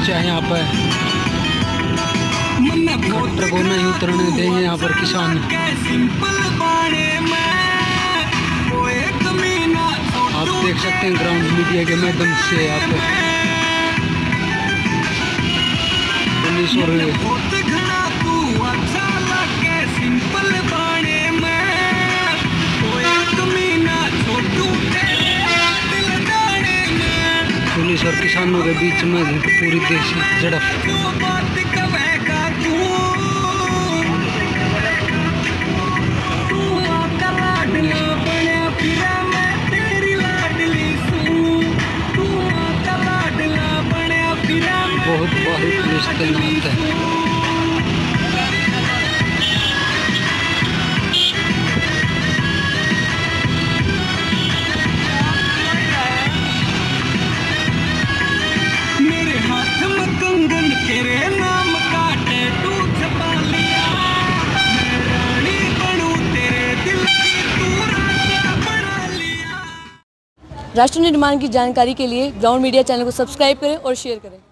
पहुंचा है यहाँ पर। ट्रैक्टर को नहीं उतरने देंगे यहाँ पर किसान। आप देख सकते हैं ग्राउंड मीडिया के माध्यम से यहाँ पर पुलिस और पुलिस और किसानों के बीच में पूरी देशी झड़प। बहुत भारी पुलिस तैनात है। मेरे हाथ में कंगन तेरे नाम का टैटू छपा लिया, मैं रानी बनूं तेरे दिल की तू राजा बना लिया। राष्ट्र निर्माण की जानकारी के लिए ग्राउंड मीडिया चैनल को सब्सक्राइब करें और शेयर करें।